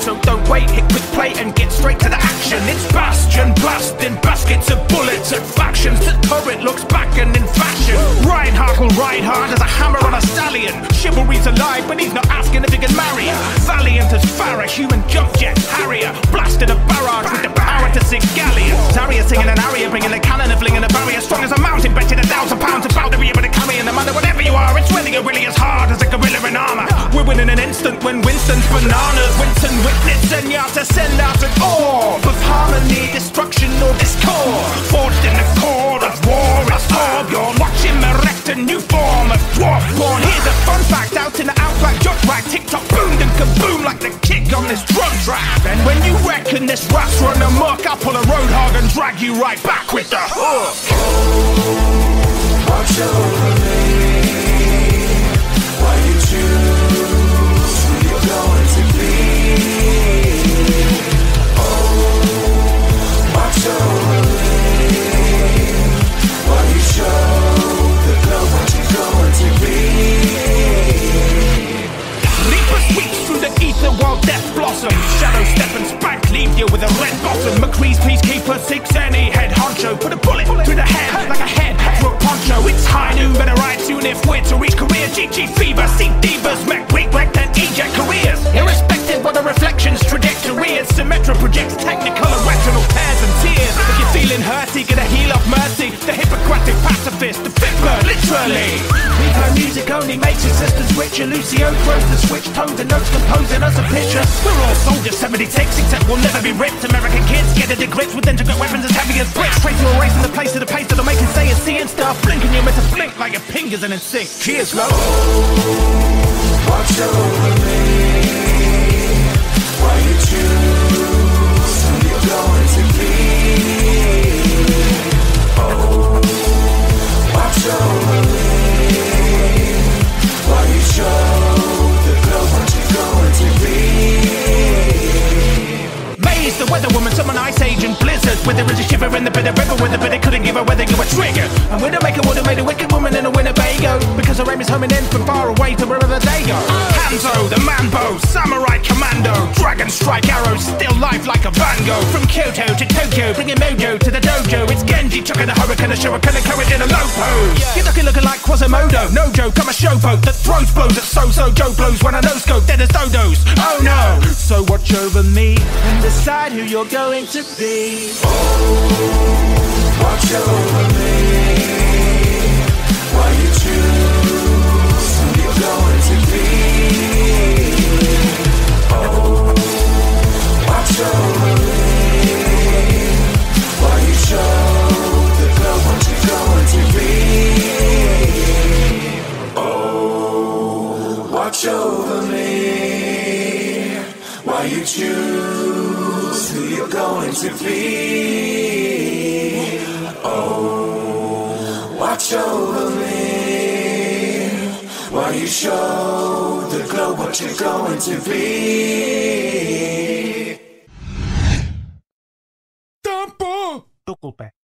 so don't wait, hit quick play and get straight to the action. It's Bastion, blasting baskets of bullets at factions. The turret looks back and in fashion. Reinhardt will ride hard as a hammer on a stallion. Chivalry's alive, but he's not asking if he can marry her. Valiant as Farah, human jump jet Harrier, blasting a barrage with the power to sink galleons. Zarya singing an aria, bringing a cannon and flinging a barrier. Strong as a mountain, betting 1,000 pounds, about to be able to carry. And no matter whatever you are, it's really as hard as a gorilla in armor. We're winning an instant when Winston's bananas. Winston witness and Yata send out an orb of harmony, destruction or discord. Forged in the core of war is orb. You're watching me erect a new form of dwarf born. Here's a fun fact, out in the outback judge rack, TikTok boomed and kaboom like the kick on this drum track. And when you reckon this rap's run amok, I'll pull a roadhog and drag you right back with the hook. Watch over me while you choose who you're going to be. Oh, watch over me while you show the glow what you're going to be. Leap of sweets through the ether while death blossoms. Shadow step and spank, leave you with a red bottom. McCree's peacekeeper seeks any head honcho. Put a bullet through the head like a head through a poncho. It's high noon, better ride soon if we're to reach career. GG fever, see divas, mech weak wrecked and eject careers. Irrespective of the reflections, trajectory is Symmetra projects technical and retinal tears and tears. If you're feeling hurty, get a heal of mercy. The Hippocratic pacifist, the fipper, literally. Repo music only makes existence richer. Lucio throws the switch, tones and notes composing us a picture. We're all soldiers 76, except we'll never be ripped. American kids get it grips with intricate weapons as heavy as bricks. Straight to erasing the place to the pace that'll make it say and see and stuff. Blinking you meant to blink like your fingers in sync. Cheers, love. Watch over me while you choose who you're going to be. Oh, watch over me while you show the glow what you're going to be. Maze, the weather woman, summon ice age and blizzards. Where there is a shiver in the bitter river, where the bitter couldn't give her whether you were triggered. And Widowmaker would have made a wicked woman in a Winnebago, because her aim is homing in from far away to wherever they go. Hanzo, the manbo, samurai commando, dragon strike arrows, still life like a Van Gogh. From Kyoto to Tokyo, bringing mojo to the dojo. It's Genji chucking a hurricane, a shuriken, a courage in a low pose. You're looking like Quasimodo, no joke, I'm a showboat that throws blows at so-so Joe blows when I no-scope, dead as dodos. Oh no! So watch over me and decide who you're going to be. Watch over me while you choose who you're going to be. Oh, watch over me while you show the glow what you're going to be. Oh, watch over me while you choose who you're going to be. Oh, watch over me while you show the glow what you're going to be. Tampo! Tu culpa.